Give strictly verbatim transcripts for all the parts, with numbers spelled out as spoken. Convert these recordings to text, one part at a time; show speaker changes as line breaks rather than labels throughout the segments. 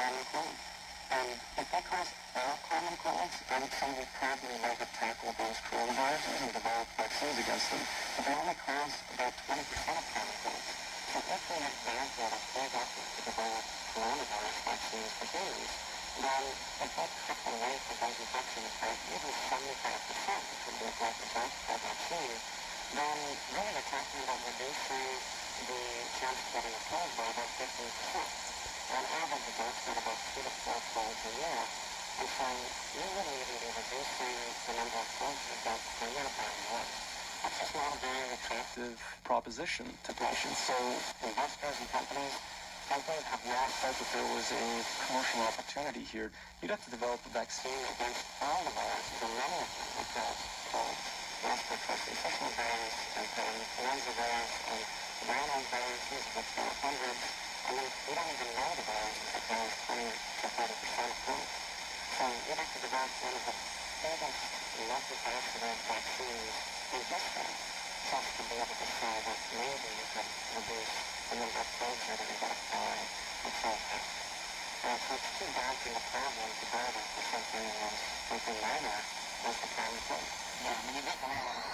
common cold. And if they cause all common colds, I would say we probably might have tackled those coronaviruses and developed vaccines against them. But they only cause about twenty percent of common colds. So if we had therefore a big effort to develop coronavirus vaccines for babies, then if we cut the rate of those infections by even seventy-five percent, which would be a great result for a vaccine, then really we're talking about reducing the chance of getting a cold by about fifteen percent. On average, adults get about two to four colds a year, and so you really even be reducing the number of colds you get per year by one. That's just not a very attractive proposition to patients, so investors and companies frankly have not felt that there was a commercial opportunity here. You'd have to develop a vaccine against all the viruses, and many of them, like colds, colds, respiratory syncytial virus, and influenza virus, and rhinoviruses, which there are hundreds. I mean, we don't even know the viruses that cause twenty to thirty percent of colds. So you'd have to develop one of the biggest multifaceted vaccines in history just to be able to say that maybe you could reduce the number of colds you're going to get by a full test. Uh, so it's too daunting a problem to burden for something as something minor as the common cold. Yeah, I mean, you get the name of it.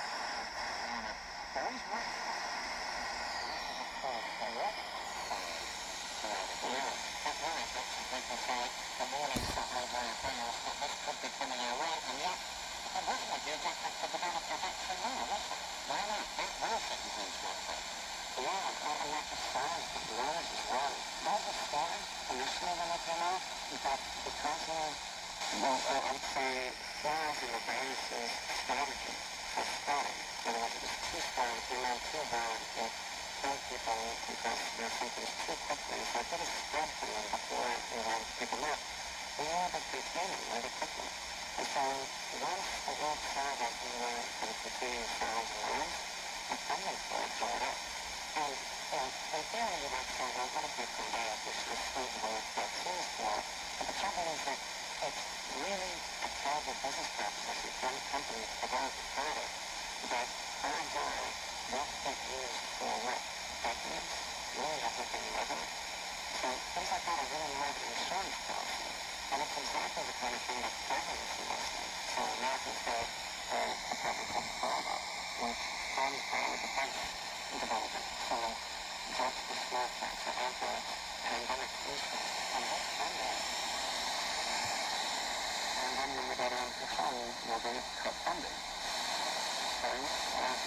There is one. This is a cold, a what? Yeah, that's right. That's what people say. The warning's not very, very clear, but this could be coming our way, and yet, it wasn't a good effort to develop a vaccine now, was it? Why not? That will fit into this market. Yeah, and not just science, but knowledge as well. Those were scary initially when they came out, but because of, well, I would say, flaws in the virus's strategy for spreading, in other words, it was too strong, came out too hard, it killed people because their symptoms too quickly, so it didn't spread from them before it had people met. We were able to contain them really quickly. And so once the world saw that we were going to continue cells and lives, the funding for it dried up. And, you know, in theory, you might say, well, what if we come back? We should have still developed vaccines for it. But the trouble is that it's really a terrible business proposition for any company to develop a product that odds are won't get used for what decades, really everything ever. So things like that are really more of an insurance policy. And it's exactly the kind of thing that governments invest in. So Americans have a department called PARMA, which funds all the defense development. So drugs for smallpox or anthrax, pandemic research, and this funding. And then when we get out of the fund, we're going to cut funding. So, as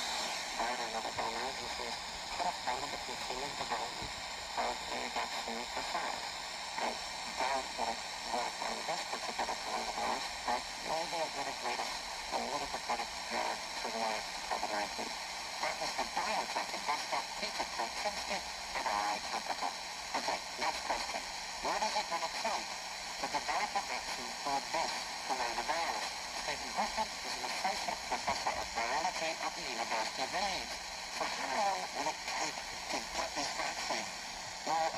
I don't know, the donor agencies could have funded the continued development of a vaccine for SARS. I doubt that it would on this particular coronavirus, but maybe it would have made us a little bit better prepared to survive COVID nineteen. That was the biotech investor Peter Kuczynski at R I Capital. Okay, next question. What is it going to take to develop a vaccine for this coronavirus? Stephen Griffin is an associate professor of biology at the University of Leeds. So how long will it take to get this vaccine? Well,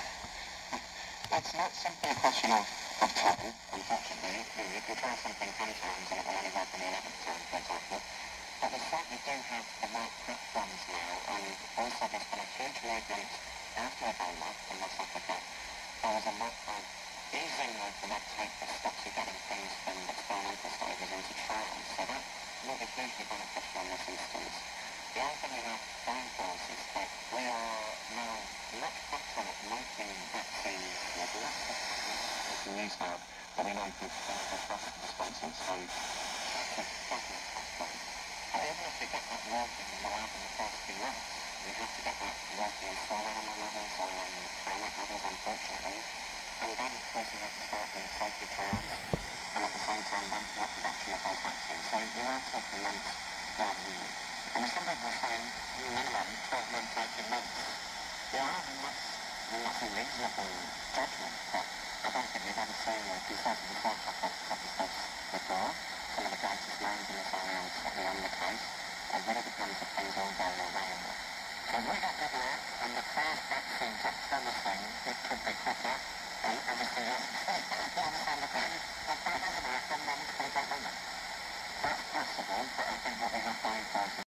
it's not simply a question of, of time, unfortunately. You, you can try something ten times and it will only work on the eleventh time, for example. But we certainly do have the right platforms now, and also there's been a huge movement after Ebola in West Africa. There was a lot of easing of the red tape that stops you getting things from experimental stages into trials, so that will be hugely beneficial in this instance. The other thing we have going for us is that we are now much better at making vaccines with less technology we can use now, but we know can have fast responses, so that's a definite plus. But even if we get that working in the lab in the first few months, we have to get that working in small animal levels or in primate levels, unfortunately. And then, of course, we have to start the safety trials, and at the same time, then for the production of those vaccines. So we are talking months rather than years. And some people are saying, minimum, twelve months, eighteen months. Yeah, and that's, I mean, that's a reasonable judgment, but I don't think we've ever seen a concerted research effort such as this before. Some of the greatest minds in this area are certainly on the case. It really depends if things all go your way or not. So we got good luck, and the first vaccines are promising. It could be quicker, and obviously yes, if you understand the thing, if that doesn't happen, then it's going to get longer. That's possible, but I think what we have going for us